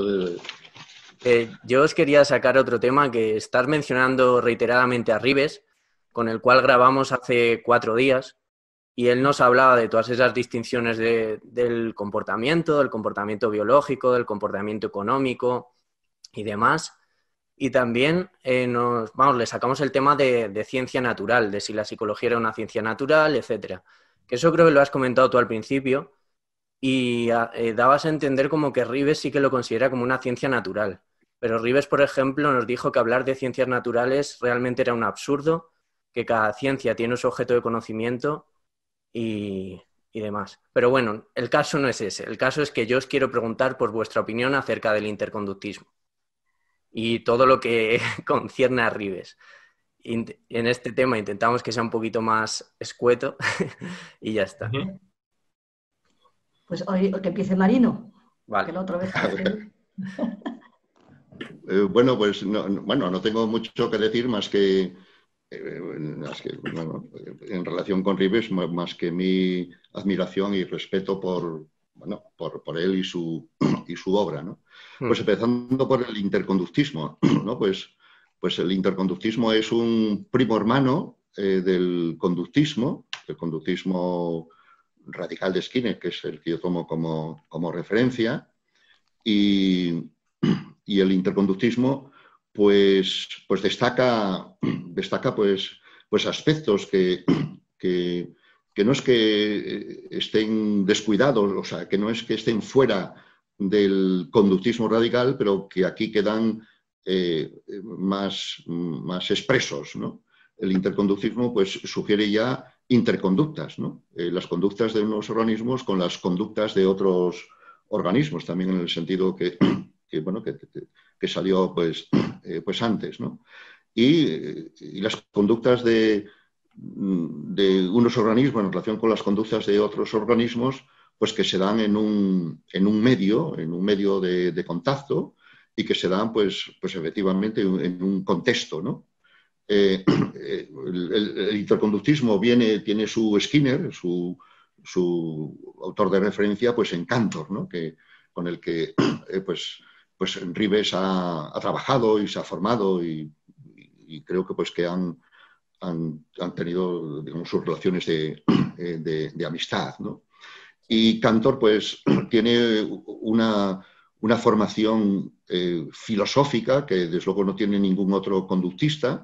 Yo os quería sacar otro tema que estás mencionando reiteradamente a Ribes, con el cual grabamos hace 4 días, y él nos hablaba de todas esas distinciones del comportamiento biológico, del comportamiento económico y demás. Y también le sacamos el tema de ciencia natural, de si la psicología era una ciencia natural, etcétera. Que eso creo que lo has comentado tú al principio y dabas a entender como que Ribes sí que lo considera como una ciencia natural. Pero Ribes, por ejemplo, nos dijo que hablar de ciencias naturales realmente era un absurdo, que cada ciencia tiene su objeto de conocimiento y demás. Pero bueno, el caso no es ese. El caso es que yo os quiero preguntar por vuestra opinión acerca del interconductismo y todo lo que concierne a Ribes. En este tema intentamos que sea un poquito más escueto y ya está. Pues hoy que empiece Marino, vale. que la otra vez hace... Bueno, pues no tengo mucho que decir más que en relación con Ribes, más que mi admiración y respeto por él y su obra, ¿no? Pues empezando por el interconductismo, ¿no? Pues el interconductismo es un primo hermano del conductismo, el conductismo radical de Skinner, que es el que yo tomo como referencia, y el interconductismo pues destaca pues aspectos que no es que estén descuidados, o sea, que no es que estén fuera del conductismo radical, pero que aquí quedan más expresos, ¿no? El interconductismo pues sugiere ya interconductas, ¿no? Las conductas de unos organismos con las conductas de otros organismos, también en el sentido que salió pues antes, ¿no? Y las conductas de unos organismos en relación con las conductas de otros organismos, pues que se dan en un medio de contacto y que se dan pues efectivamente en un contexto, ¿no? El interconductismo tiene su Skinner, su autor de referencia, pues en Cantor, ¿no? Con el que pues Ribes ha trabajado y se ha formado y creo que pues que han tenido, digamos, sus relaciones de amistad, ¿no? Y Cantor pues tiene una formación filosófica que desde luego no tiene ningún otro conductista,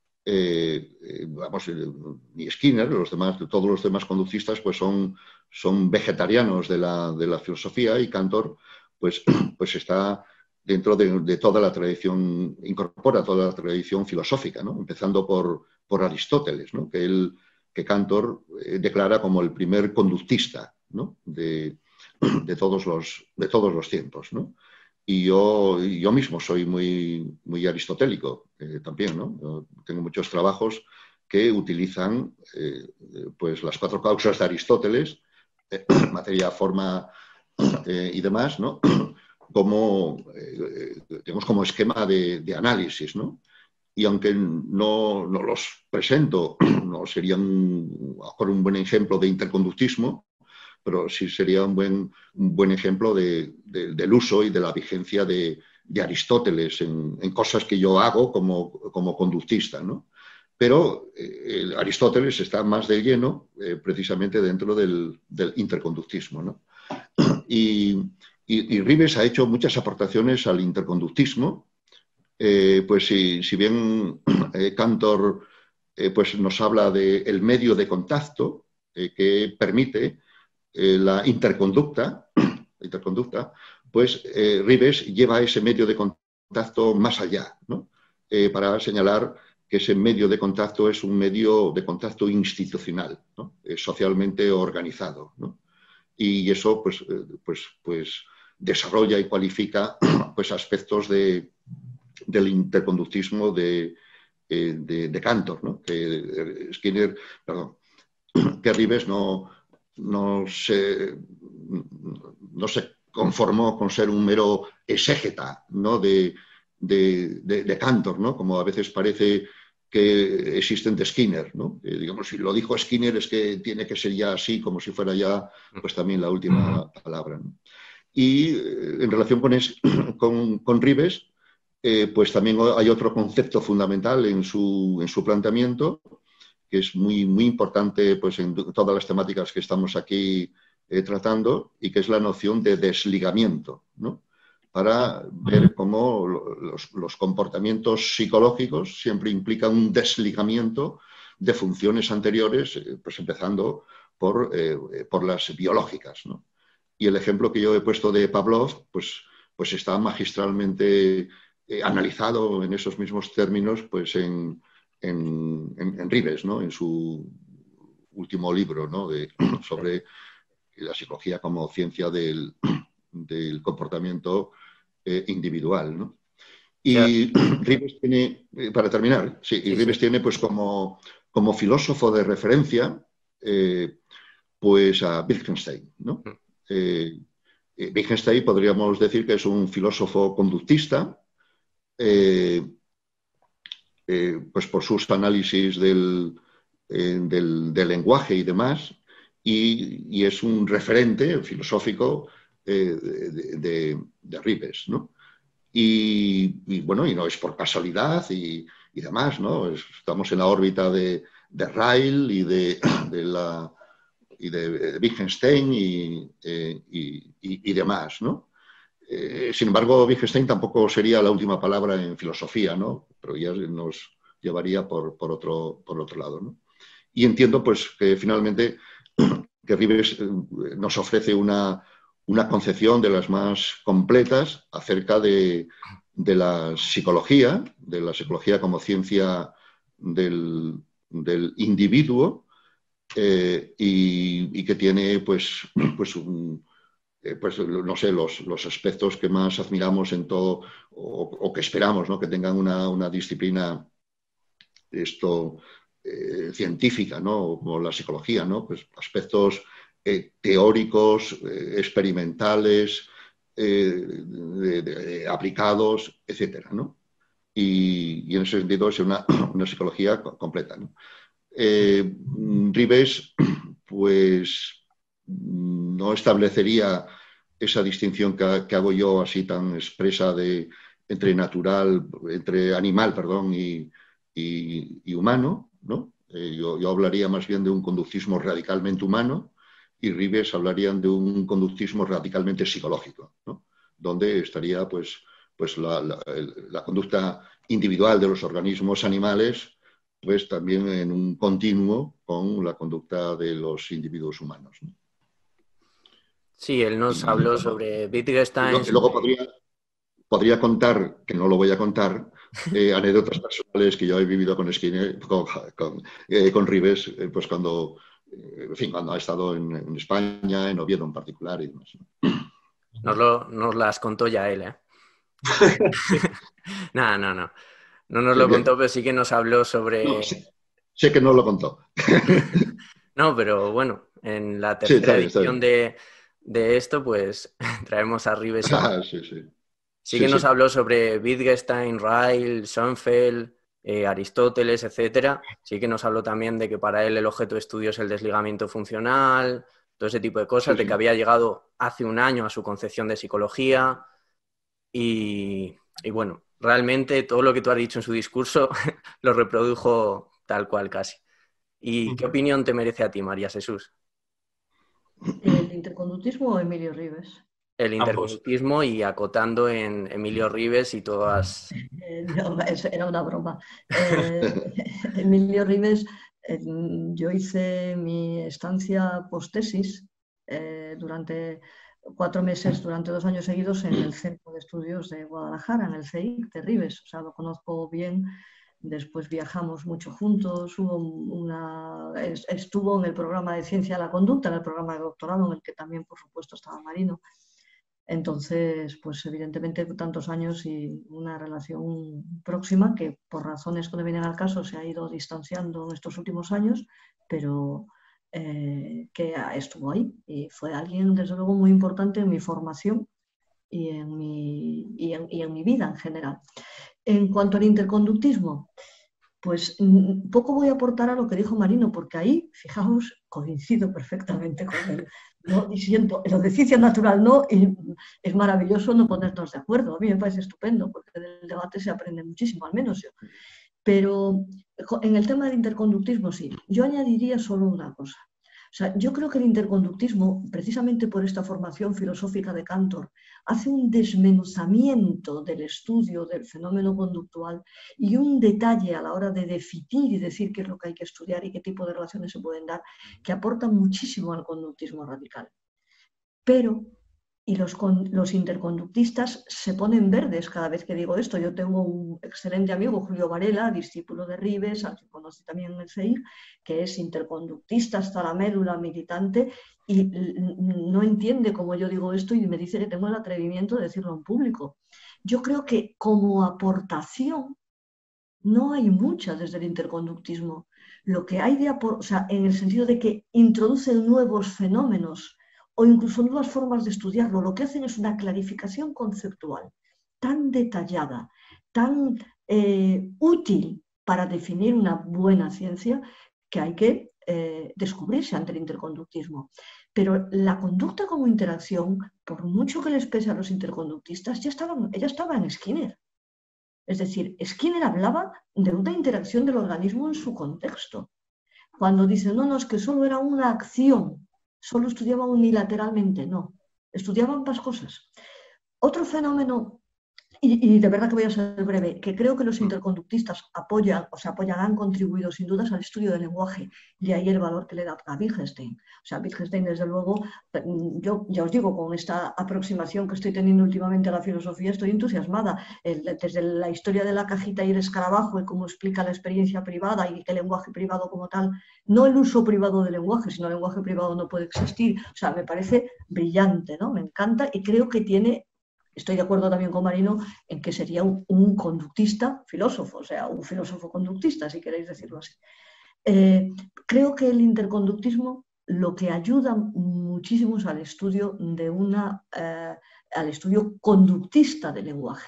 ni Skinner, todos los demás conductistas pues son vegetarianos de la filosofía, y Cantor pues está dentro de toda la tradición, incorpora toda la tradición filosófica, ¿no? Empezando por Aristóteles, ¿no? que Cantor declara como el primer conductista, ¿no? de todos los tiempos, ¿no? Y yo mismo soy muy aristotélico también, ¿no? Yo tengo muchos trabajos que utilizan pues las 4 causas de Aristóteles, materia, forma y demás, ¿no? Como, digamos, como esquema de análisis, ¿no? Y aunque no los presento, no serían un buen ejemplo de interconductismo, pero sí sería un buen ejemplo del uso y de la vigencia de Aristóteles en cosas que yo hago como conductista, ¿no? Pero Aristóteles está más de lleno precisamente dentro del interconductismo, ¿no? Y Ribes ha hecho muchas aportaciones al interconductismo. Pues si bien Cantor pues nos habla del medio de contacto que permite la interconducta, pues Ribes lleva ese medio de contacto más allá, ¿no? Para señalar que ese medio de contacto es un medio de contacto institucional, ¿no? Socialmente organizado, ¿no? Y eso pues desarrolla y cualifica pues aspectos del interconductismo de Cantor, ¿no? Que Ribes no se conformó con ser un mero exégeta, ¿no? de Cantor, ¿no? Como a veces parece que existen de Skinner, ¿no? Digamos, si lo dijo Skinner es que tiene que ser ya así, como si fuera ya pues también la última palabra, ¿no? Y en relación con Ribes, pues también hay otro concepto fundamental en su planteamiento, que es muy, muy importante pues, en todas las temáticas que estamos aquí tratando, y que es la noción de desligamiento, ¿no? Para ver cómo los comportamientos psicológicos siempre implican un desligamiento de funciones anteriores, pues empezando por las biológicas, ¿no? Y el ejemplo que yo he puesto de Pavlov, pues está magistralmente analizado en esos mismos términos pues en Ribes, ¿no? En su último libro, ¿no? Sobre la psicología como ciencia del comportamiento individual, ¿no? Y Ribes tiene, para terminar, sí, y Ribes tiene pues como filósofo de referencia pues a Wittgenstein, ¿no? Wittgenstein podríamos decir que es un filósofo conductista, pues por sus análisis del lenguaje y demás, y es un referente filosófico de Ribes, ¿no? Bueno, y no es por casualidad y demás, ¿no? Estamos en la órbita de Ryle y de Wittgenstein y demás, ¿no? Sin embargo, Wittgenstein tampoco sería la última palabra en filosofía, ¿no? Pero ya nos llevaría por otro lado, ¿no? Y entiendo, pues, que finalmente que Ribes nos ofrece una concepción de las más completas acerca de la psicología como ciencia del individuo, y que tiene, pues no sé, los aspectos que más admiramos en todo, o que esperamos, ¿no? Que tengan una disciplina científica, ¿no? Como la psicología, ¿no? Pues aspectos teóricos, experimentales, aplicados, etcétera, ¿no? Y en ese sentido es una psicología completa, ¿no? Ribes, pues no establecería esa distinción que hago yo así tan expresa entre animal, perdón, y humano, ¿no? Yo hablaría más bien de un conductismo radicalmente humano, y Ribes hablarían de un conductismo radicalmente psicológico, ¿no? Donde estaría pues la conducta individual de los organismos animales pues también en un continuo con la conducta de los individuos humanos, ¿no? Sí, él nos habló sobre Wittgenstein. Luego podría contar, que no lo voy a contar, anécdotas personales que yo he vivido con Skinner, con Ribes, pues cuando ha estado en España, en Oviedo en particular y demás, ¿no? Nos las contó ya él, ¿eh? No. No nos Sí, lo bien. contó, pero sí que nos habló sobre... No, sé que no lo contó. No, pero bueno, en la Sí, tercera está edición bien. de esto, pues traemos a Ribes y Sí. sí que nos habló sobre Wittgenstein, Ryle, Schoenfeld, Aristóteles, etcétera. Sí que nos habló también de que para él el objeto de estudio es el desligamiento funcional, todo ese tipo de cosas, de que había llegado hace un año a su concepción de psicología y bueno, realmente todo lo que tú has dicho en su discurso lo reprodujo tal cual casi. ¿Y qué opinión te merece a ti, María Jesús? ¿El interconductismo o Emilio Ribes? El Ambos. interconductismo y acotando en Emilio Ribes y todas... No, eso era una broma. Emilio Ribes, yo hice mi estancia post-tesis durante 4 meses, durante 2 años seguidos en el Centro de Estudios de Guadalajara, en el CEIC de Ribes. O sea, lo conozco bien. Después viajamos mucho juntos. Estuvo en el programa de Ciencia de la Conducta, en el programa de doctorado, en el que también, por supuesto, estaba Marino. Entonces, pues evidentemente tantos años y una relación próxima que por razones que no vienen al caso se ha ido distanciando en estos últimos años, pero que estuvo ahí y fue alguien desde luego muy importante en mi formación y en mi vida en general. En cuanto al interconductismo, Pues poco voy a aportar a lo que dijo Marino, porque ahí, fijaos, coincido perfectamente con él. ¿No? Y siento, lo de ciencia natural no, y es maravilloso no ponernos de acuerdo. A mí me parece estupendo, porque del debate se aprende muchísimo, al menos yo. Pero en el tema del interconductismo sí. Yo añadiría solo una cosa. O sea, yo creo que el interconductismo, precisamente por esta formación filosófica de Cantor, hace un desmenuzamiento del estudio del fenómeno conductual y un detalle a la hora de definir y decir qué es lo que hay que estudiar y qué tipo de relaciones se pueden dar, que aporta muchísimo al conductismo radical. Pero y los interconductistas se ponen verdes cada vez que digo esto. Yo tengo un excelente amigo, Julio Varela, discípulo de Ribes, al que conocí también en el CEIR, que es interconductista hasta la médula, militante, y no entiende cómo yo digo esto y me dice que tengo el atrevimiento de decirlo en público. Yo creo que como aportación no hay mucha desde el interconductismo. Lo que hay o sea, en el sentido de que introducen nuevos fenómenos o incluso nuevas formas de estudiarlo, lo que hacen es una clarificación conceptual tan detallada, tan útil para definir una buena ciencia, que hay que descubrirse ante el interconductismo. Pero la conducta como interacción, por mucho que les pese a los interconductistas, ella estaba en Skinner. Es decir, Skinner hablaba de una interacción del organismo en su contexto. Cuando dice, no, es que solo era una acción, solo estudiaba unilateralmente, no, estudiaba ambas cosas. Otro fenómeno, y de verdad que voy a ser breve, que creo que los interconductistas apoyan, han contribuido sin dudas al estudio del lenguaje, y ahí el valor que le da a Wittgenstein. O sea, Wittgenstein, desde luego, yo ya os digo, con esta aproximación que estoy teniendo últimamente a la filosofía, estoy entusiasmada. Desde la historia de la cajita y el escarabajo, y cómo explica la experiencia privada y que el lenguaje privado como tal, no el uso privado del lenguaje, sino el lenguaje privado no puede existir. O sea, me parece brillante, ¿no? Me encanta y creo que tiene... Estoy de acuerdo también con Marino en que sería un conductista filósofo, o sea, un filósofo conductista, si queréis decirlo así. Creo que el interconductismo lo que ayuda muchísimo es al estudio al estudio conductista del lenguaje.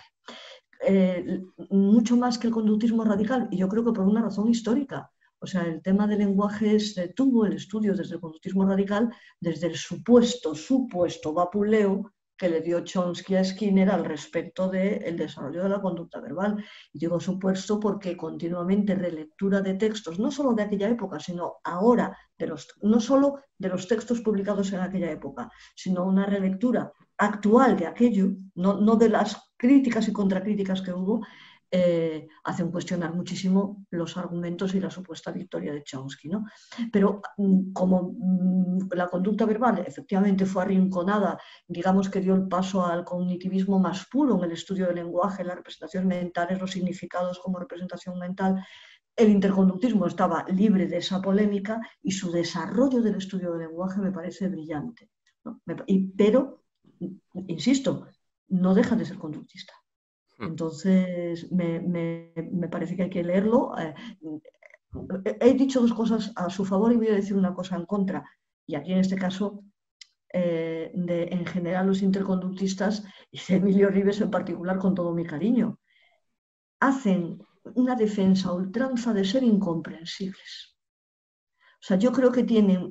Mucho más que el conductismo radical, y yo creo que por una razón histórica. O sea, el tema del lenguaje tuvo el estudio desde el conductismo radical, desde el supuesto vapuleo que le dio Chomsky a Skinner al respecto del desarrollo de la conducta verbal. Y digo supuesto porque continuamente relectura de textos, no solo de aquella época, sino ahora, no solo de los textos publicados en aquella época, sino una relectura actual de aquello, no de las críticas y contracríticas que hubo, hacen cuestionar muchísimo los argumentos y la supuesta victoria de Chomsky, ¿no? Pero como la conducta verbal efectivamente fue arrinconada, digamos que dio el paso al cognitivismo más puro en el estudio del lenguaje, las representaciones mentales, los significados como representación mental, el interconductismo estaba libre de esa polémica y su desarrollo del estudio del lenguaje me parece brillante, ¿no? Pero, insisto, no deja de ser conductista. Entonces, me parece que hay que leerlo. He dicho dos cosas a su favor y voy a decir una cosa en contra. Y aquí en este caso, en general, los interconductistas, y de Emilio Ribes en particular, con todo mi cariño, hacen una defensa a ultranza de ser incomprensibles. O sea, yo creo que tienen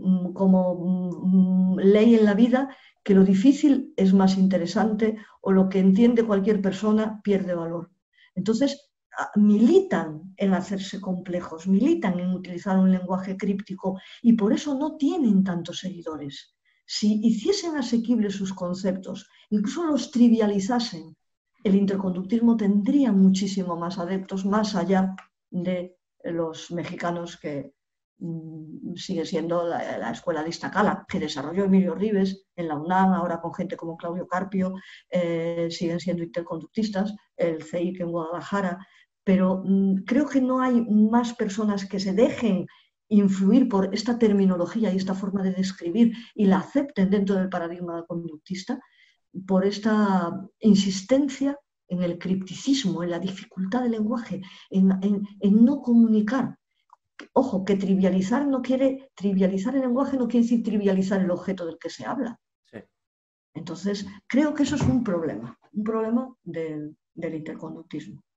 como ley en la vida que lo difícil es más interesante o lo que entiende cualquier persona pierde valor. Entonces, militan en hacerse complejos, militan en utilizar un lenguaje críptico y por eso no tienen tantos seguidores. Si hiciesen asequibles sus conceptos, incluso los trivializasen, el interconductismo tendría muchísimo más adeptos, más allá de los mexicanos que sigue siendo la escuela de Iztacala, que desarrolló Emilio Ribes en la UNAM, ahora con gente como Claudio Carpio, siguen siendo interconductistas, el CEIC en Guadalajara, pero creo que no hay más personas que se dejen influir por esta terminología y esta forma de describir y la acepten dentro del paradigma conductista, por esta insistencia en el cripticismo, en la dificultad del lenguaje, en no comunicar. Ojo, que trivializar el lenguaje no quiere decir trivializar el objeto del que se habla. Sí. Entonces, creo que eso es un problema del interconductismo.